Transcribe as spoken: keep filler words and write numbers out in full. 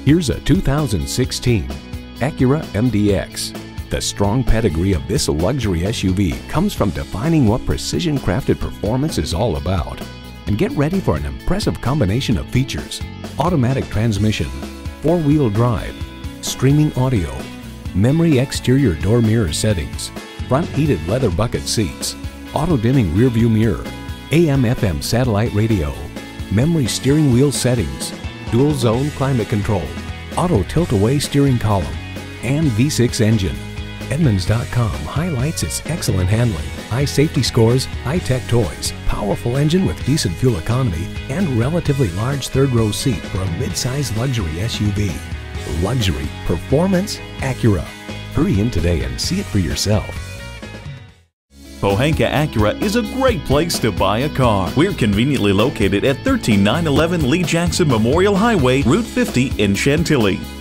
Here's a two thousand sixteen Acura M D X. The strong pedigree of this luxury S U V comes from defining what precision-crafted performance is all about. And get ready for an impressive combination of features: automatic transmission, four-wheel drive, streaming audio, memory exterior door mirror settings, front heated leather bucket seats, auto-dimming rearview mirror, A M F M satellite radio, memory steering wheel settings, dual zone climate control, auto tilt-away steering column, and V six engine. Edmunds dot com highlights its excellent handling, high safety scores, high-tech toys, powerful engine with decent fuel economy, and relatively large third-row seat for a mid-size luxury S U V. Luxury, performance, Acura. Hurry in today and see it for yourself. Pohanka Acura is a great place to buy a car. We're conveniently located at one three nine one one Lee Jackson Memorial Highway, Route fifty in Chantilly.